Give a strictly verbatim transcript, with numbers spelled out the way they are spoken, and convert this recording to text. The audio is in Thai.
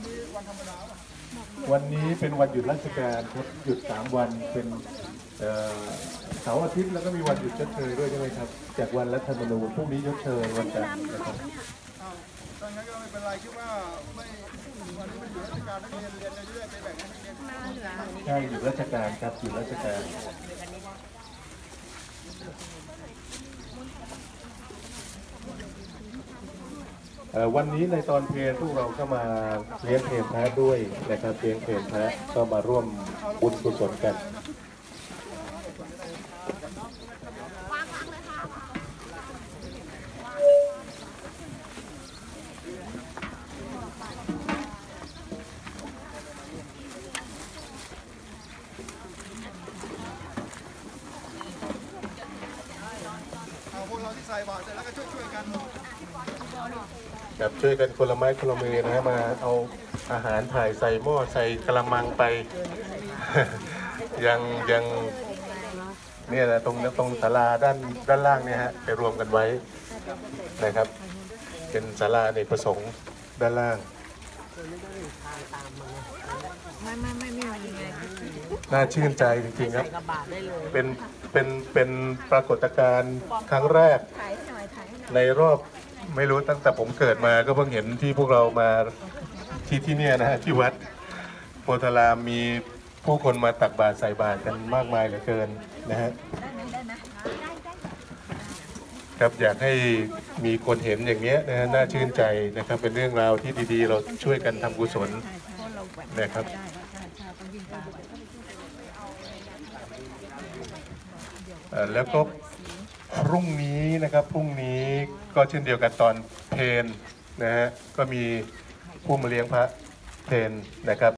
วันนี้เป็นวันหยุดราชการครับหยุดสามวันเป็นเสาร์อาทิตย์แล้วก็มีวันหยุดชดเชยด้วยใช่ไหมครับจากวันรัฐธรรมนูญพรุ่งนี้ชดเชยวันจันทร์นะครับตอนนั้นก็ไม่เป็นไรคิดว่าไม่วันนี้เป็นหยุดราชการนักเรียนเรียนเรื่อยๆไปแบ่งให้นักเรียนใช่หยุดราชการครับหยุดราชการวันนี้ในตอนเพลพวกเราก็มาเลี้ยงเพลแพะด้วยนะครับเลี้ยงเพลแพะก็มาร่วมบุญกุศลกันพวกเราที่ใส่บาตรเสร็จแล้วก็ช่วยช่วยกันครับช่วยกันคนละไม้คนละมือนะมาเอาอาหารถ่ายใส่หม้อใส่กระมังไปยังยังเนี่ยนะตรงตรงศาลาด้านด้านล่างเนี่ยฮะไปรวมกันไว้นะครับเป็นศาลาในประสงค์ด้านล่างไม่ไม่ไม่ไม่ยังไงน่าชื่นใจจริงๆครับเป็นเป็นเป็นปรากฏการณ์ครั้งแรกในรอบไม่รู้ตั้งแต่ผมเกิดมาก็เพิ่งเห็นที่พวกเรามาที่ที่เนี่ยนะฮะที่วัดโพธารามมีผู้คนมาตักบาตรใส่บาตรกันมากมายเหลือเกินนะฮะครับอยากให้มีคนเห็นอย่างเนี้ยนะฮะน่าชื่นใจนะครับเป็นเรื่องราวที่ดีๆเราช่วยกันทำกุศลนะครับแล้วก็พรุ่งนี้นะครับพรุ่งนี้ก็เช่นเดียวกันตอนเพลนะฮะก็มีผู้มาเลี้ยงพระเพลนะครับ